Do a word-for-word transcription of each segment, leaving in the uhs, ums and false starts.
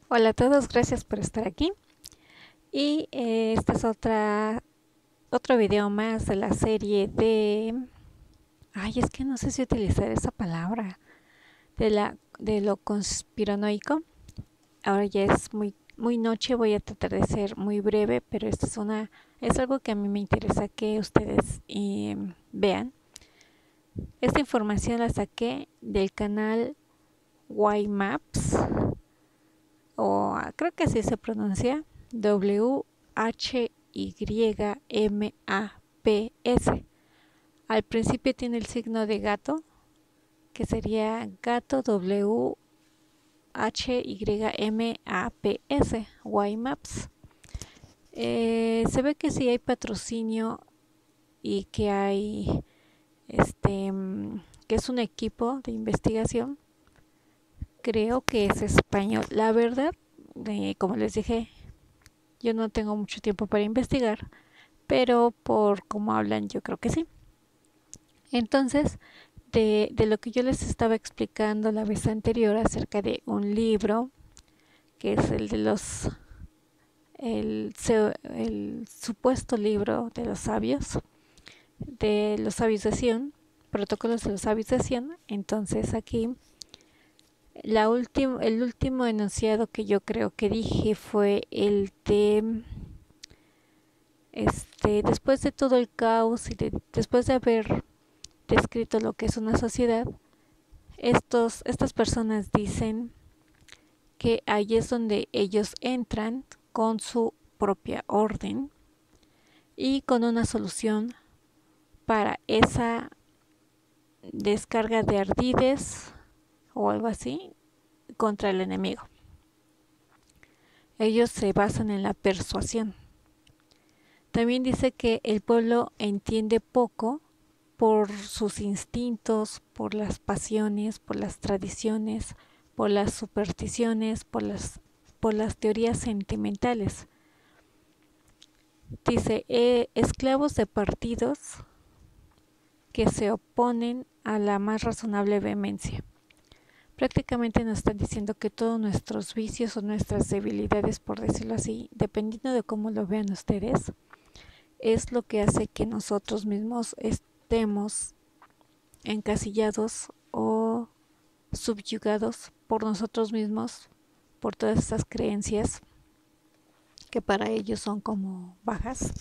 Hola a todos, gracias por estar aquí. Y eh, este es otra, otro video más de la serie de... Ay, es que no sé si utilizar esa palabra. De, la, de lo conspiranoico. Ahora ya es muy, muy noche, voy a tratar de ser muy breve, pero esto es una... Es algo que a mí me interesa que ustedes eh, vean. Esta información la saqué del canal Y Maps, o creo que así se pronuncia, W H Y M A P S. Al principio tiene el signo de gato, que sería gato W H Y M A P S, Y Maps. Eh, se ve que sí hay patrocinio y que hay este que es un equipo de investigación. Creo que es español. La verdad, eh, como les dije, yo no tengo mucho tiempo para investigar, pero por cómo hablan yo creo que sí. Entonces, de, de lo que yo les estaba explicando la vez anterior acerca de un libro, que es el de los, el, el supuesto libro de los sabios, de los sabios de Sion, protocolos de los sabios de Sion. Entonces aquí la última, el último enunciado que yo creo que dije fue el de este, después de todo el caos y de, después de haber descrito lo que es una sociedad, estos, estas personas dicen que ahí es donde ellos entran con su propia orden y con una solución para esa descarga de ardides o algo así contra el enemigo. Ellos se basan en la persuasión. También dice que el pueblo entiende poco por sus instintos, por las pasiones, por las tradiciones, por las supersticiones, por las, por las teorías sentimentales. Dice, eh, esclavos de partidos que se oponen a la más razonable vehemencia. Prácticamente nos están diciendo que todos nuestros vicios o nuestras debilidades, por decirlo así, dependiendo de cómo lo vean ustedes, es lo que hace que nosotros mismos estemos encasillados o subyugados por nosotros mismos, por todas estas creencias que para ellos son como bajas.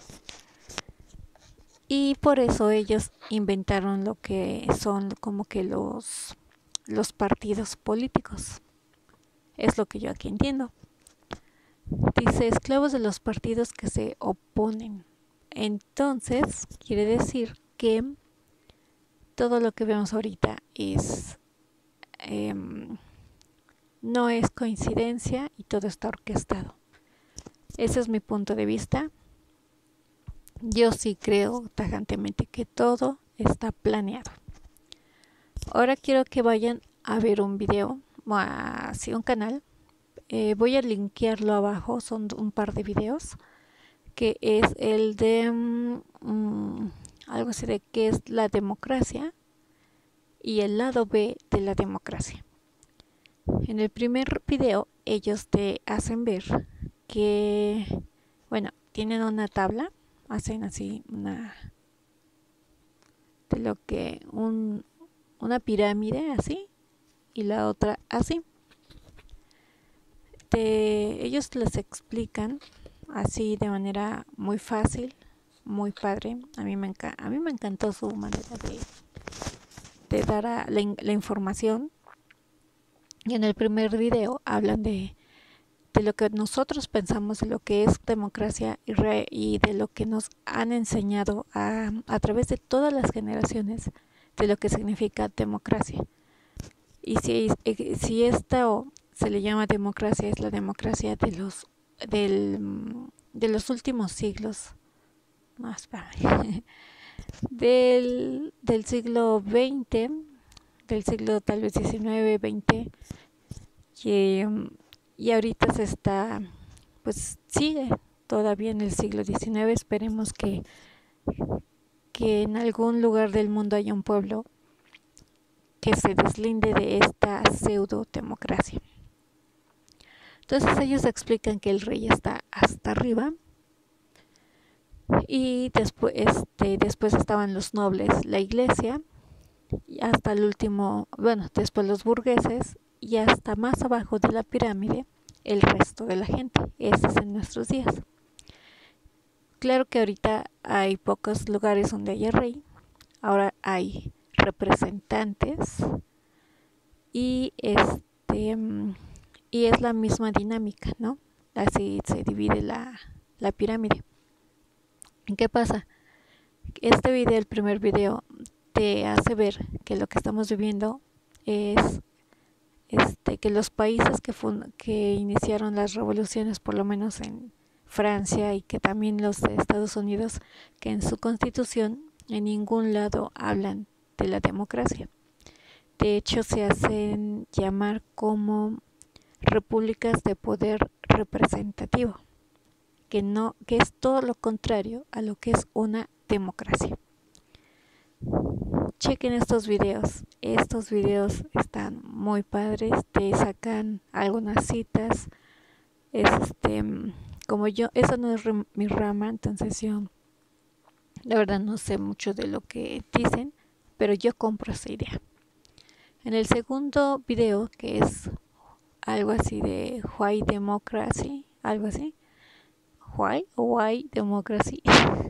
Y por eso ellos inventaron lo que son como que los, los partidos políticos. Es lo que yo aquí entiendo. Dice esclavos de los partidos que se oponen. Entonces, quiere decir que todo lo que vemos ahorita es eh, no es coincidencia y todo está orquestado. Ese es mi punto de vista. Yo sí creo tajantemente que todo está planeado. Ahora quiero que vayan a ver un video, así un canal. Eh, voy a linkearlo abajo, son un par de videos, que es el de um, algo así de qué es la democracia y el lado B de la democracia. En el primer video ellos te hacen ver que, bueno, tienen una tabla, hacen así una de lo que un, una pirámide así y la otra así. Te, ellos les explican así de manera muy fácil, muy padre. A mí me, a mí me encantó su manera de, de dar a la, la información. Y en el primer video hablan de, de lo que nosotros pensamos de lo que es democracia y, re, y de lo que nos han enseñado a, a través de todas las generaciones de lo que significa democracia. Y si, si esto se le llama democracia, es la democracia de los, del, de los últimos siglos. No, espérame. Del, del siglo veinte, del siglo tal vez diecinueve, veinte, que, y ahorita se está, pues sigue todavía en el siglo diecinueve. Esperemos que, que en algún lugar del mundo haya un pueblo que se deslinde de esta pseudo democracia. Entonces ellos explican que el rey está hasta arriba y después, este, después estaban los nobles, la iglesia, y hasta el último, bueno, después los burgueses y hasta más abajo de la pirámide el resto de la gente. Ese es en nuestros días. Claro que ahorita hay pocos lugares donde haya rey, ahora hay representantes y este y es la misma dinámica, ¿no? Así se divide la, la pirámide. ¿Qué pasa? Este video, el primer video, te hace ver que lo que estamos viviendo es este, que los países que, que iniciaron las revoluciones, por lo menos en Francia y que también los de Estados Unidos, que en su constitución en ningún lado hablan de la democracia. De hecho, se hacen llamar como repúblicas de poder representativo, que no, que es todo lo contrario a lo que es una democracia. Chequen estos videos, estos videos están muy padres, te sacan algunas citas, este, como yo, esa no es mi rama, entonces yo la verdad no sé mucho de lo que dicen, pero yo compro esa idea. En el segundo video, que es algo así de Why Democracy, algo así, Why o Why Democracy,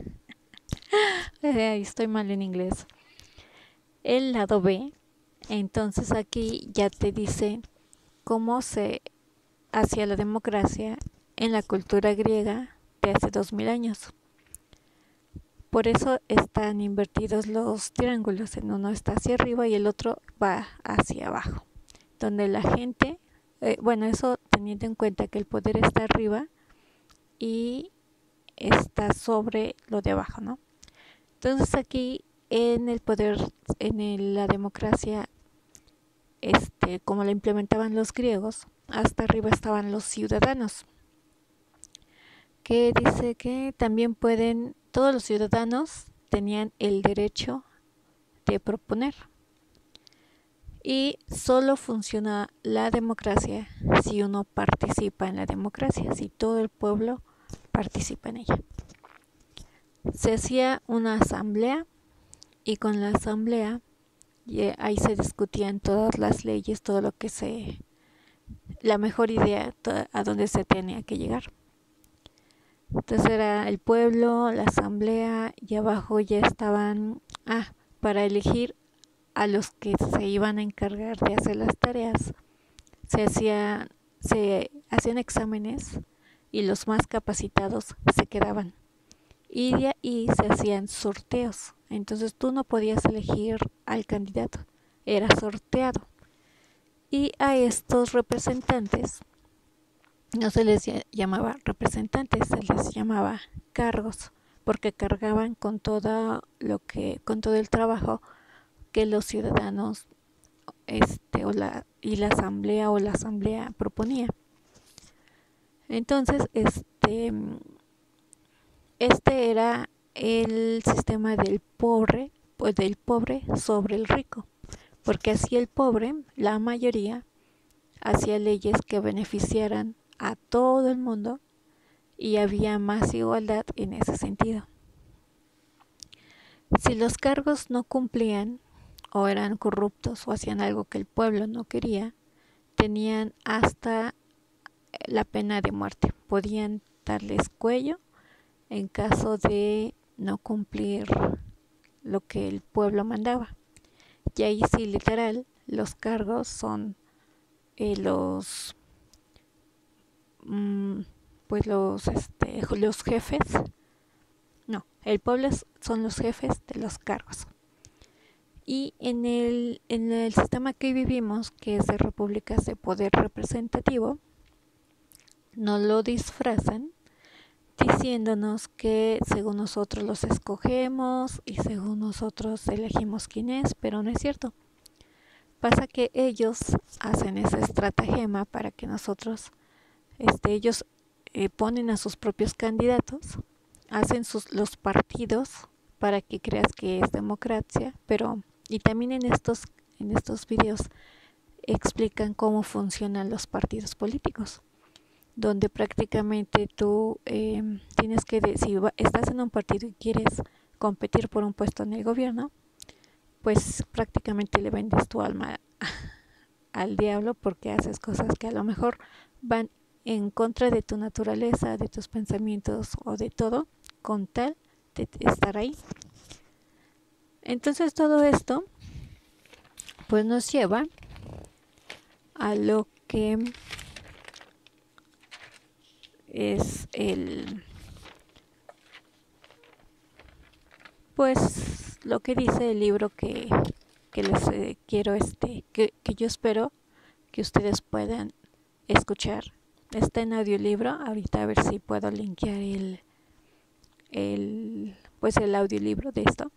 estoy mal en inglés. El lado B, entonces aquí ya te dice cómo se hacía la democracia en la cultura griega de hace dos mil años. Por eso están invertidos los triángulos, en uno está hacia arriba y el otro va hacia abajo, donde la gente, eh, bueno, eso teniendo en cuenta que el poder está arriba y está sobre lo de abajo, ¿no? Entonces aquí en el poder, en el, la democracia, este, como la implementaban los griegos, hasta arriba estaban los ciudadanos, que dice que también pueden, todos los ciudadanos tenían el derecho de proponer. Y solo funciona la democracia si uno participa en la democracia, si todo el pueblo participa en ella. Se hacía una asamblea y con la asamblea ahí se discutían todas las leyes, todo lo que se, la mejor idea a donde se tenía que llegar. Entonces era el pueblo, la asamblea y abajo ya estaban, ah, para elegir a los que se iban a encargar de hacer las tareas, se hacía, se hacían exámenes y los más capacitados se quedaban. Y de ahí se hacían sorteos. Entonces tú no podías elegir al candidato, era sorteado. Y a estos representantes no se les llamaba representantes, se les llamaba cargos, porque cargaban con todo lo que, con todo el trabajo que los ciudadanos este, o la, y la asamblea o la asamblea proponía. Entonces, este, este era el sistema del pobre, pues del pobre sobre el rico, porque así el pobre, la mayoría, hacía leyes que beneficiaran a todo el mundo y había más igualdad en ese sentido. Si los cargos no cumplían o eran corruptos o hacían algo que el pueblo no quería, tenían hasta la pena de muerte. Podían darles cuello en caso de no cumplir lo que el pueblo mandaba. Y ahí sí, literal, los cargos son eh, los mmm, pues los este, los jefes. No, el pueblo son los jefes de los cargos. Y en el, en el sistema que vivimos, que es de repúblicas de poder representativo, nos lo disfrazan diciéndonos que según nosotros los escogemos y según nosotros elegimos quién es, pero no es cierto. Pasa que ellos hacen esa estratagema para que nosotros, este, ellos eh, ponen a sus propios candidatos, hacen sus, los partidos para que creas que es democracia, pero y también en estos, en estos videos explican cómo funcionan los partidos políticos. donde prácticamente tú eh, tienes que, de, si va, estás en un partido y quieres competir por un puesto en el gobierno, pues prácticamente le vendes tu alma al diablo porque haces cosas que a lo mejor van en contra de tu naturaleza, de tus pensamientos o de todo, con tal de estar ahí. Entonces todo esto pues nos lleva a lo que es el pues lo que dice el libro que, que les eh, quiero este que, que yo espero que ustedes puedan escuchar. Está en audiolibro, ahorita a ver si puedo linkear el el pues el audiolibro de esto.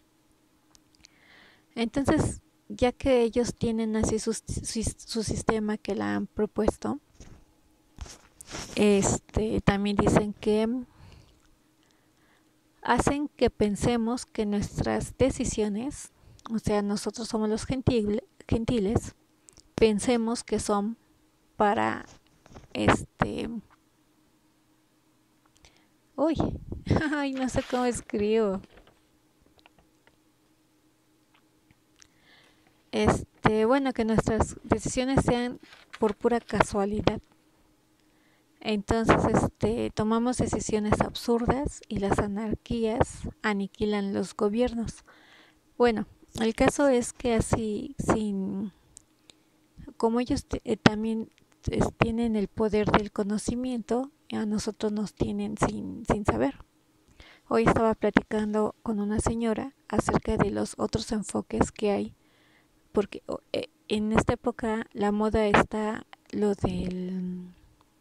Entonces, ya que ellos tienen así su, su, su sistema que la han propuesto, este también dicen que hacen que pensemos que nuestras decisiones, o sea, nosotros somos los gentil, gentiles, pensemos que son para este uy, ay, no sé cómo escribo. Este, bueno, que nuestras decisiones sean por pura casualidad. Entonces, este, tomamos decisiones absurdas y las anarquías aniquilan los gobiernos. Bueno, el caso es que así, sin, como ellos eh, también eh, tienen el poder del conocimiento, a nosotros nos tienen sin, sin saber. Hoy estaba platicando con una señora acerca de los otros enfoques que hay, porque eh, en esta época la moda está lo del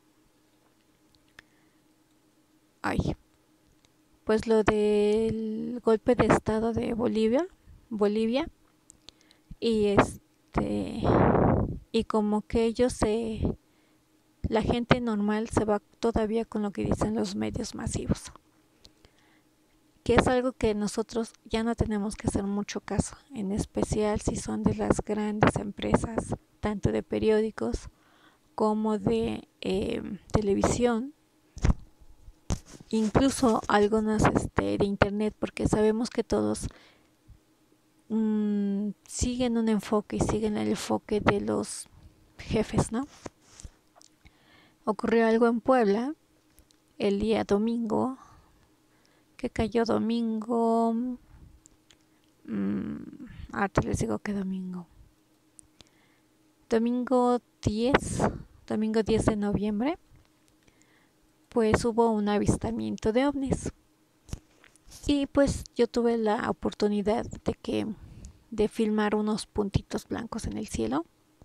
ay, pues lo del golpe de estado de Bolivia, Bolivia y este y como que ellos se la gente normal se va todavía con lo que dicen los medios masivos, que es algo que nosotros ya no tenemos que hacer mucho caso, en especial si son de las grandes empresas, tanto de periódicos como de eh, televisión, incluso algunas este, de internet, porque sabemos que todos mmm, siguen un enfoque y siguen el enfoque de los jefes, ¿no? Ocurrió algo en Puebla el día domingo, que cayó domingo, mmm, ahora les digo que domingo, domingo diez, domingo diez de noviembre, pues hubo un avistamiento de ovnis. Y pues yo tuve la oportunidad de que de filmar unos puntitos blancos en el cielo.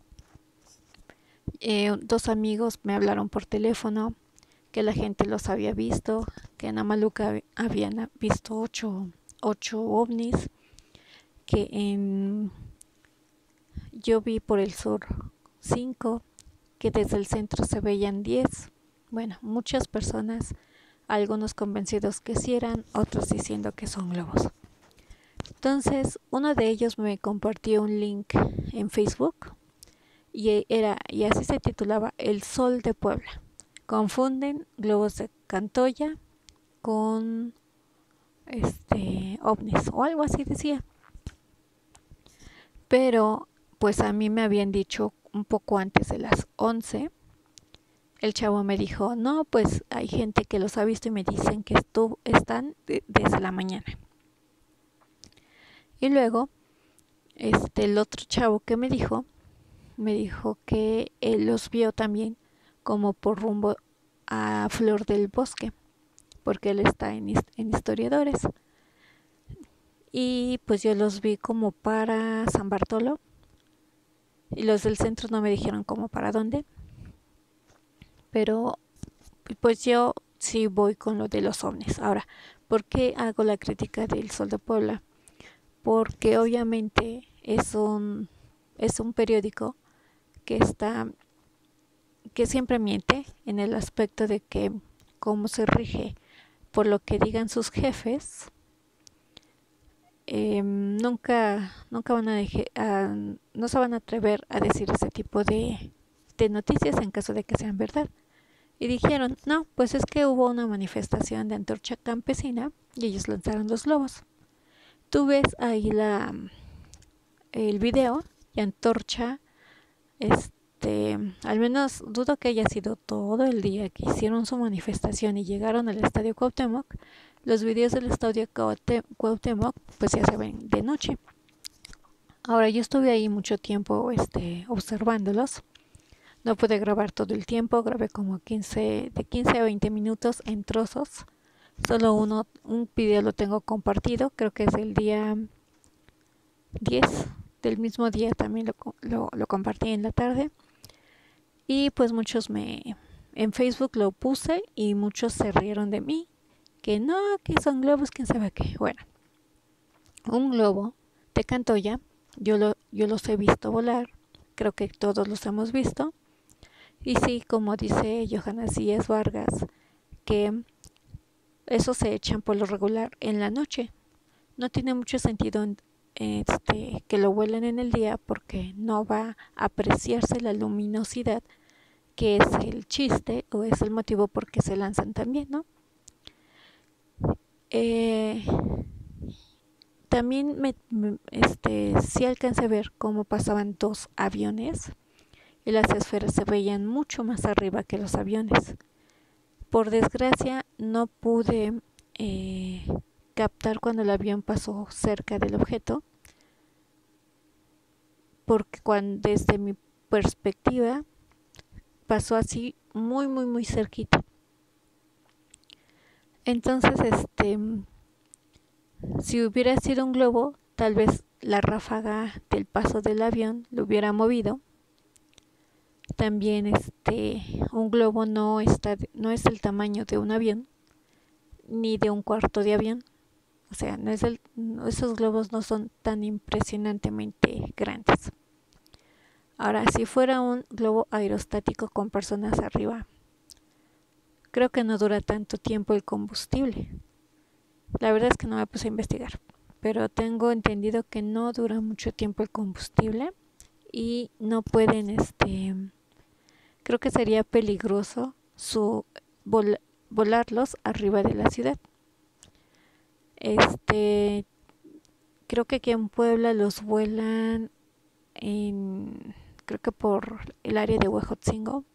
Eh, dos amigos me hablaron por teléfono que la gente los había visto, que en Amaluca habían visto ocho, ocho ovnis, que en yo vi por el sur cinco, que desde el centro se veían diez. Bueno, muchas personas, algunos convencidos que sí eran, otros diciendo que son globos. Entonces, uno de ellos me compartió un link en Facebook y era y así se titulaba El Sol de Puebla. Confunden globos de Cantoya con este ovnis o algo así decía. Pero pues a mí me habían dicho un poco antes de las once. El chavo me dijo, no, pues hay gente que los ha visto y me dicen que estu están de desde la mañana. Y luego, este, el otro chavo que me dijo, me dijo que él los vio también como por rumbo a Flor del Bosque, porque él está en, en historiadores. Y pues yo los vi como para San Bartolo. Y los del centro no me dijeron como para dónde. Pero pues yo sí voy con lo de los ovnis. Ahora, ¿por qué hago la crítica del Sol de Puebla? Porque obviamente es un, es un periódico que está que siempre miente en el aspecto de que como se rige por lo que digan sus jefes, eh, nunca nunca van a, deje, a no se van a atrever a decir ese tipo de, de noticias en caso de que sean verdad. Y dijeron, no, pues es que hubo una manifestación de antorcha campesina y ellos lanzaron los globos. Tú ves ahí la, el video y antorcha, este, al menos dudo que haya sido todo el día que hicieron su manifestación y llegaron al Estadio Cuauhtémoc. Los videos del Estadio Cuauhtémoc pues ya se ven de noche. Ahora yo estuve ahí mucho tiempo este, observándolos. No pude grabar todo el tiempo, grabé como quince, de quince a veinte minutos en trozos. Solo uno, un video lo tengo compartido, creo que es el día diez del mismo día, también lo, lo, lo compartí en la tarde. Y pues muchos me, en Facebook lo puse y muchos se rieron de mí, que no, que son globos, quién sabe qué. Bueno, un globo de Cantoya, yo, lo, yo los he visto volar, creo que todos los hemos visto. Y sí, como dice Johannes Díaz Vargas, que esos se echan por lo regular en la noche. No tiene mucho sentido este, que lo vuelen en el día porque no va a apreciarse la luminosidad, que es el chiste o es el motivo por qué se lanzan también, ¿no? Eh, también me, me, este, sí alcancé a ver cómo pasaban dos aviones y las esferas se veían mucho más arriba que los aviones. Por desgracia no pude eh, captar cuando el avión pasó cerca del objeto, porque cuando, desde mi perspectiva pasó así muy muy muy cerquita. Entonces este si hubiera sido un globo, tal vez la ráfaga del paso del avión lo hubiera movido. También este un globo no está no es el tamaño de un avión ni de un cuarto de avión. O sea, no es el, no, esos globos no son tan impresionantemente grandes. Ahora, si fuera un globo aerostático con personas arriba, creo que no dura tanto tiempo el combustible. La verdad es que no me puse a investigar, pero tengo entendido que no dura mucho tiempo el combustible y no pueden, este, creo que sería peligroso su vol volarlos arriba de la ciudad. Este, creo que aquí en Puebla los vuelan en, creo que por el área de Huejotzingo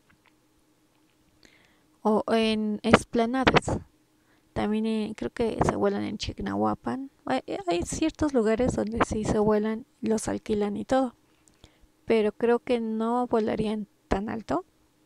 o en esplanadas. También eh, creo que se vuelan en Chignahuapan. Hay, hay ciertos lugares donde sí se vuelan, los alquilan y todo, pero creo que no volarían tan alto.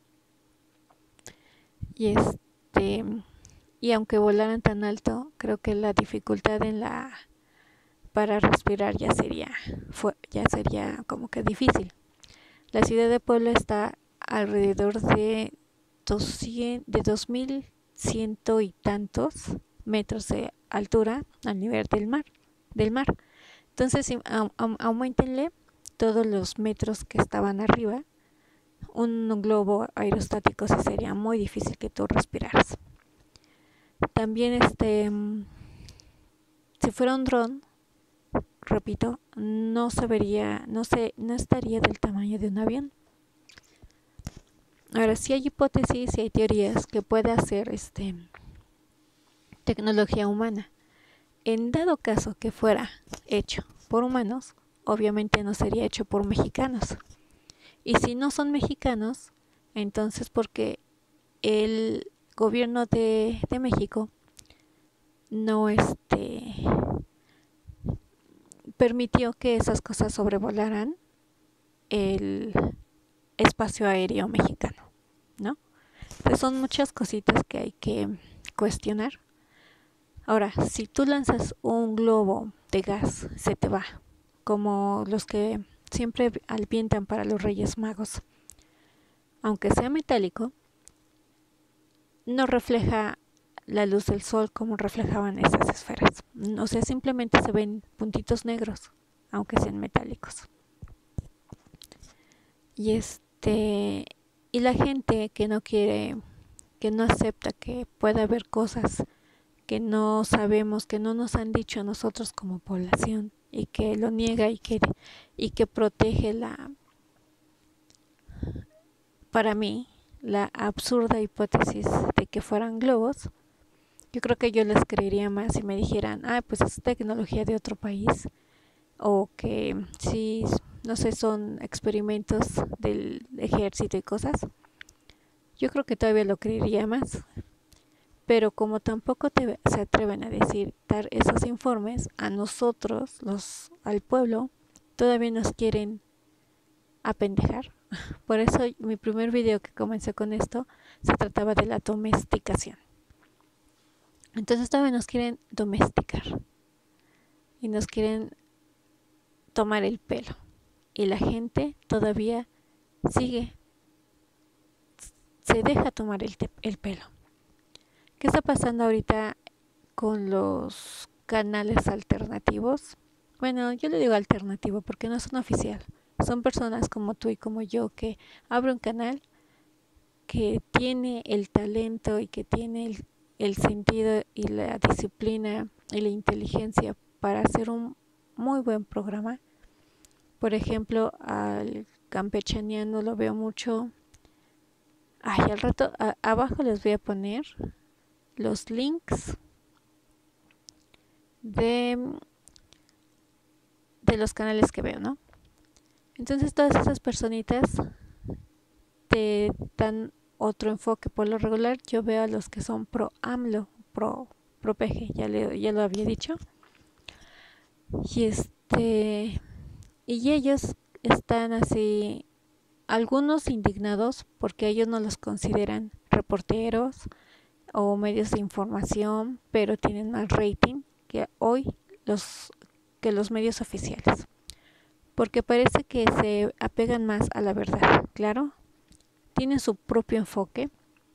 Y este y aunque volaran tan alto, creo que la dificultad en la para respirar ya sería fue, ya sería como que difícil. La ciudad de Puebla está alrededor de doscientos, de dos mil ciento y tantos metros de altura al nivel del mar, del mar. Entonces, aumentenle todos los metros que estaban arriba. Un globo aerostático sí sería muy difícil que tú respiraras. También este si fuera un dron, repito, no se vería, no se, no estaría del tamaño de un avión. Ahora, sí hay hipótesis y hay teorías que puede hacer este tecnología humana. En dado caso que fuera hecho por humanos, obviamente no sería hecho por mexicanos. Y si no son mexicanos, entonces porque el gobierno de, de México no este permitió que esas cosas sobrevolaran el espacio aéreo mexicano, ¿no? Pues son muchas cositas que hay que cuestionar. Ahora, si tú lanzas un globo de gas, se te va, como los que siempre avientan para los Reyes Magos. Aunque sea metálico, no refleja la luz del sol como reflejaban esas esferas. O sea, simplemente se ven puntitos negros, aunque sean metálicos. Y este y la gente que no quiere, que no acepta que pueda haber cosas que no sabemos, que no nos han dicho a nosotros como población, y que lo niega y que y que protege la, para mí, la absurda hipótesis de que fueran globos, yo creo que yo les creería más si me dijeran, ah, pues es tecnología de otro país, o que si, no sé, son experimentos del ejército y cosas. Yo creo que todavía lo creería más. Pero como tampoco te, se atreven a decir, dar esos informes, a nosotros, los, al pueblo, todavía nos quieren apendejar. Por eso mi primer video que comencé con esto se trataba de la domesticación. Entonces todavía nos quieren domesticar y nos quieren tomar el pelo. Y la gente todavía sigue, se deja tomar el, el pelo. ¿Qué está pasando ahorita con los canales alternativos? Bueno, yo le digo alternativo porque no son oficial. Son personas como tú y como yo que abren un canal que tiene el talento y que tiene el, el sentido y la disciplina y la inteligencia para hacer un muy buen programa. Por ejemplo, al Campechaneando lo veo mucho. Ay, al rato a, abajo les voy a poner los links de, de los canales que veo, ¿no? Entonces todas esas personitas te dan otro enfoque. Por lo regular yo veo a los que son pro AMLO, pro, pro P G, ya, le, ya lo había dicho. Y este y ellos están así, algunos indignados porque ellos no los consideran reporteros o medios de información, pero tienen más rating que hoy los que los medios oficiales, porque parece que se apegan más a la verdad. Claro, tienen su propio enfoque,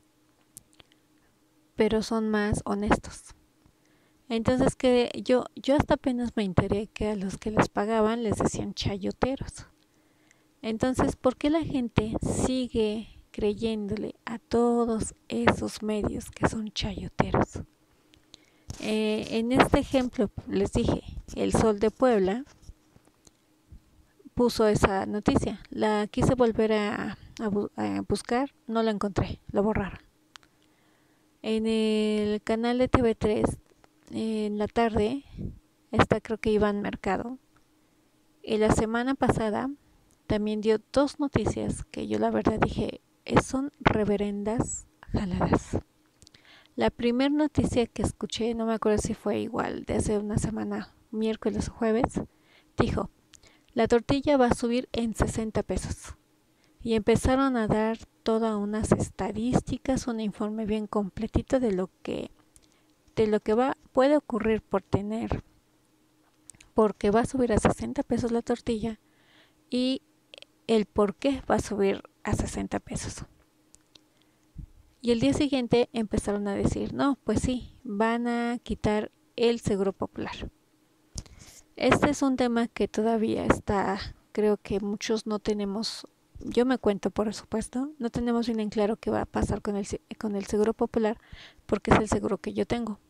pero son más honestos. Entonces que yo yo hasta apenas me enteré que a los que les pagaban les decían chayoteros. Entonces, ¿por qué la gente sigue creyéndole a todos esos medios que son chayoteros? Eh, en este ejemplo les dije, El Sol de Puebla puso esa noticia. La quise volver a, a, bu a buscar, no la encontré, la borraron. En el canal de T V tres, en la tarde, está creo que Iván Mercado. Y la semana pasada también dio dos noticias que yo la verdad dije, son reverendas jaladas. La primera noticia que escuché, no me acuerdo si fue igual, de hace una semana, miércoles o jueves, dijo, la tortilla va a subir en sesenta pesos. Y empezaron a dar todas unas estadísticas, un informe bien completito de lo que, de lo que va, puede ocurrir por tener, porque va a subir a sesenta pesos la tortilla y el por qué va a subir a sesenta pesos. Y el día siguiente empezaron a decir, no, pues sí, van a quitar el Seguro Popular. Este es un tema que todavía está, creo que muchos no tenemos, yo me cuento por supuesto, no tenemos bien en claro qué va a pasar con el, con el Seguro Popular, porque es el seguro que yo tengo.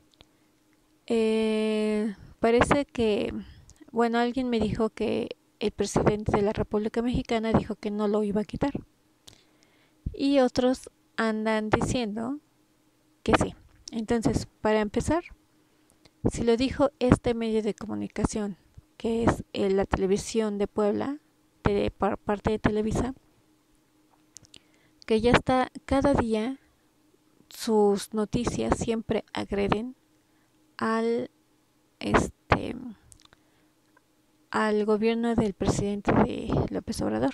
Eh, parece que, bueno, alguien me dijo que el presidente de la República Mexicana dijo que no lo iba a quitar. Y otros andan diciendo que sí. Entonces, para empezar, si lo dijo este medio de comunicación, que es eh, la televisión de Puebla, de, por parte de Televisa, que ya está cada día, sus noticias siempre agreden al este al gobierno del presidente de López Obrador.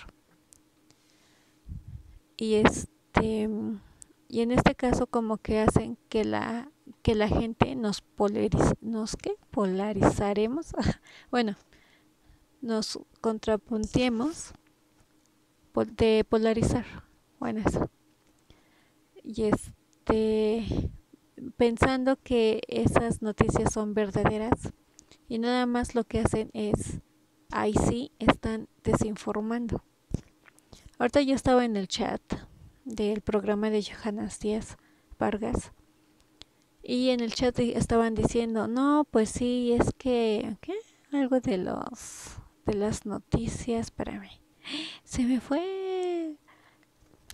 Y este y en este caso como que hacen que la que la gente nos polariz, nos ¿qué? polarizaremos, bueno, nos contrapuntiemos de polarizar, bueno eso. Y este pensando que esas noticias son verdaderas y nada más lo que hacen es, ahí sí están desinformando. Ahorita yo estaba en el chat del programa de Johannes Díaz Vargas y en el chat estaban diciendo, no, pues sí, es que, ¿qué? Algo de los, de las noticias, espérame, se me fue,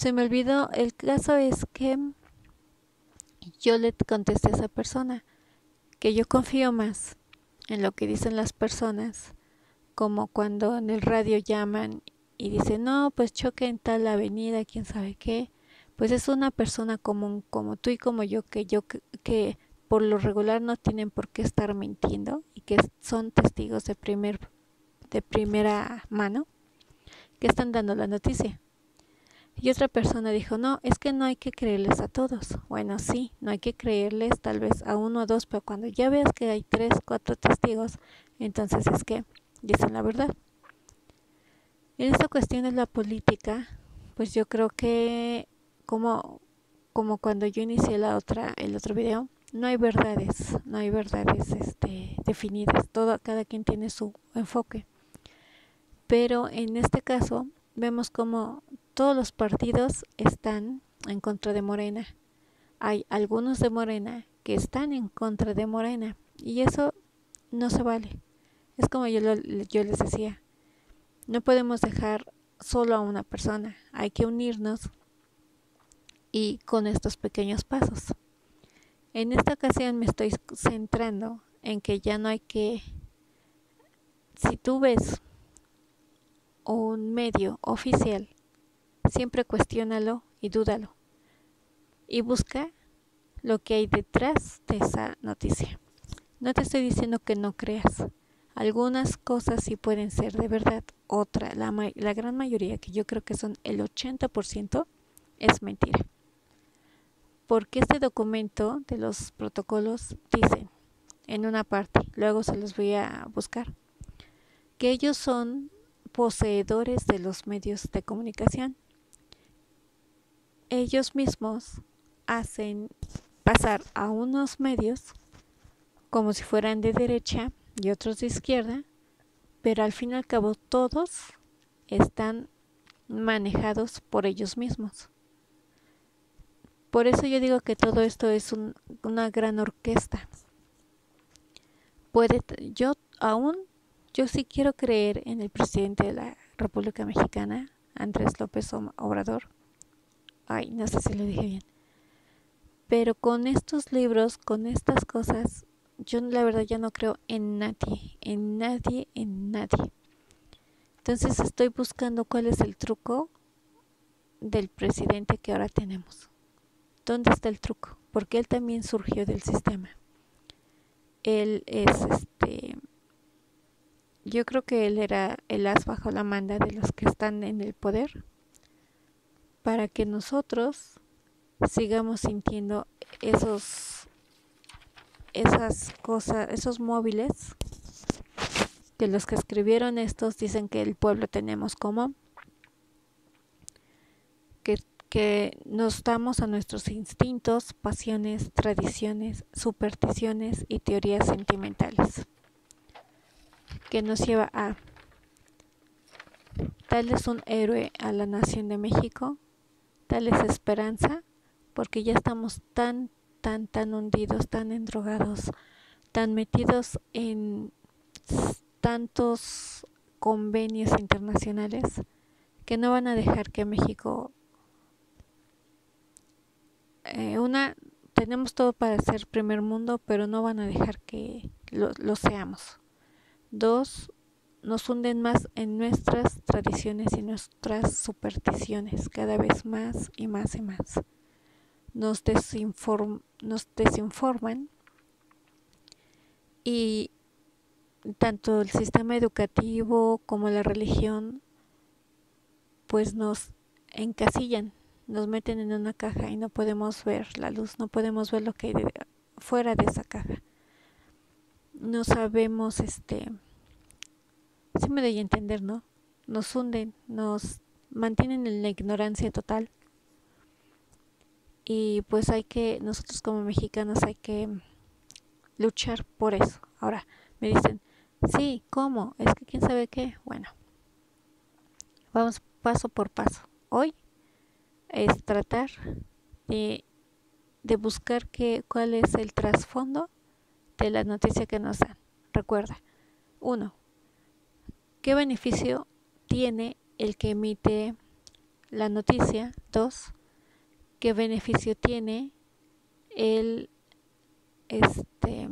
Se me olvidó, el caso es que yo le contesté a esa persona que yo confío más en lo que dicen las personas, como cuando en el radio llaman y dicen, no, pues choque en tal avenida, quién sabe qué, pues es una persona común como tú y como yo, que yo que, que por lo regular no tienen por qué estar mintiendo y que son testigos de primer de primera mano que están dando la noticia. Y otra persona dijo, no, es que no hay que creerles a todos. Bueno, sí, no hay que creerles tal vez a uno o dos, pero cuando ya veas que hay tres, cuatro testigos, entonces es que dicen la verdad. En esta cuestión de la política, pues yo creo que como, como cuando yo inicié la otra, el otro video, no hay verdades, no hay verdades este, definidas. Todo, cada quien tiene su enfoque. Pero en este caso vemos como todos los partidos están en contra de Morena. Hay algunos de Morena que están en contra de Morena y eso no se vale. Es como yo, lo, yo les decía, no podemos dejar solo a una persona, hay que unirnos y con estos pequeños pasos. En esta ocasión me estoy centrando en que ya no hay que, si tú ves un medio oficial, siempre cuestiónalo y dúdalo y busca lo que hay detrás de esa noticia. No te estoy diciendo que no creas. Algunas cosas sí pueden ser de verdad, otra, la, la gran mayoría, que yo creo que son el ochenta por ciento, es mentira. Porque este documento de los protocolos dice en una parte, luego se los voy a buscar, que ellos son poseedores de los medios de comunicación. Ellos mismos hacen pasar a unos medios como si fueran de derecha y otros de izquierda, pero al fin y al cabo todos están manejados por ellos mismos. Por eso yo digo que todo esto es un, una gran orquesta. Puede, yo aún, yo sí quiero creer en el presidente de la República Mexicana, Andrés López Obrador. Ay, no sé si lo dije bien. Pero con estos libros, con estas cosas, yo la verdad ya no creo en nadie, en nadie, en nadie. Entonces estoy buscando cuál es el truco del presidente que ahora tenemos. ¿Dónde está el truco? Porque él también surgió del sistema. Él es este, yo creo que él era el as bajo la manga de los que están en el poder, para que nosotros sigamos sintiendo esos esas cosas, esos móviles que los que escribieron estos dicen que el pueblo tenemos como que, que nos damos a nuestros instintos, pasiones, tradiciones, supersticiones y teorías sentimentales, que nos lleva a tal es un héroe a la nación de México, tal es esperanza, porque ya estamos tan, tan, tan hundidos, tan endrogados, tan metidos en tantos convenios internacionales que no van a dejar que México, eh, una, tenemos todo para ser primer mundo, pero no van a dejar que lo, lo seamos. Dos, nos hunden más en nuestras tradiciones y nuestras supersticiones, cada vez más y más y más. Nos, desinform, nos desinforman y tanto el sistema educativo como la religión pues nos encasillan, nos meten en una caja y no podemos ver la luz, no podemos ver lo que hay de, fuera de esa caja. No sabemos, este, sí me doy a entender, ¿no? Nos hunden, nos mantienen en la ignorancia total. Y pues hay que, nosotros como mexicanos hay que luchar por eso. Ahora, me dicen, sí, ¿cómo? Es que quién sabe qué. Bueno, vamos paso por paso. Hoy es tratar de, de buscar que, cuál es el trasfondo de la noticia que nos dan. Recuerda, uno, ¿qué beneficio tiene el que emite la noticia. Dos, qué beneficio tiene el este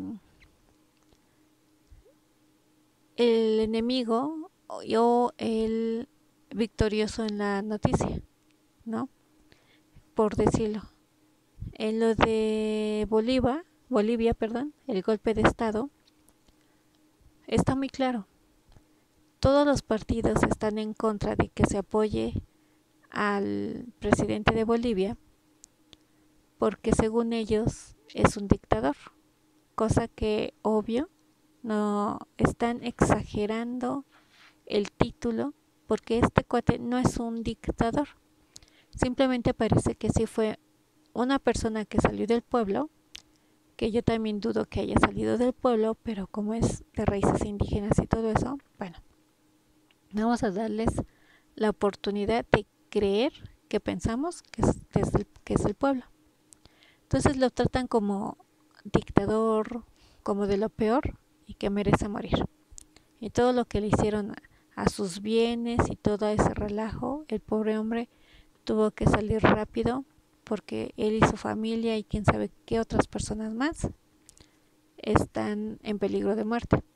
el enemigo o el victorioso en la noticia, ¿no? Por decirlo. En lo de Bolivia, Bolivia, perdón, el golpe de estado, está muy claro. Todos los partidos están en contra de que se apoye al presidente de Bolivia porque según ellos es un dictador, cosa que obvio no están exagerando el título porque este cuate no es un dictador, simplemente parece que sí fue una persona que salió del pueblo, que yo también dudo que haya salido del pueblo, pero como es de raíces indígenas y todo eso, bueno, vamos a darles la oportunidad de creer que pensamos que es, desde el, que es el pueblo. Entonces lo tratan como dictador, como de lo peor y que merece morir. Y todo lo que le hicieron a, a sus bienes y todo ese relajo, el pobre hombre tuvo que salir rápido porque él y su familia y quién sabe qué otras personas más están en peligro de muerte.